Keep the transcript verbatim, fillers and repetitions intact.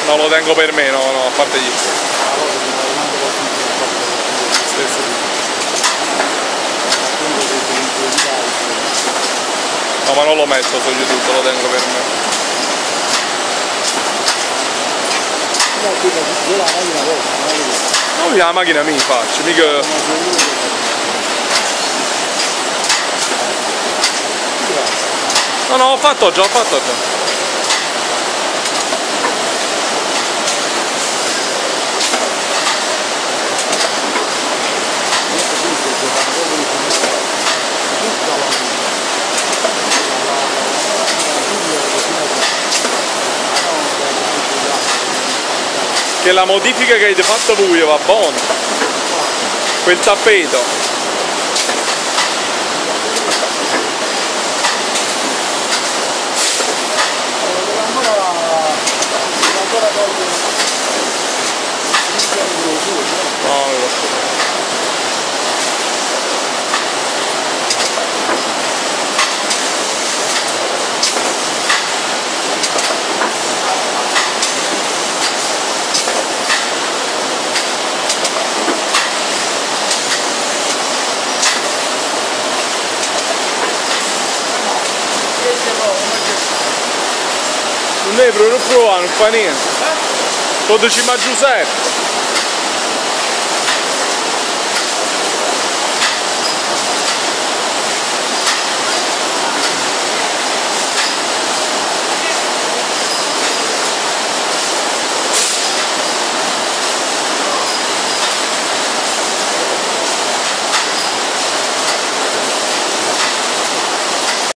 Non lo tengo per me, no, no, a parte gli stesso. No, ma non lo metto su YouTube, lo tengo per me. No, io la macchina mi faccio, mica... No, no, ho fatto già, ho fatto già. Che la modifica che avete fatto voi va buona. Quel tappeto. No, non lo so. Non devi provare, non fa niente. Quando ci mangi Giuseppe.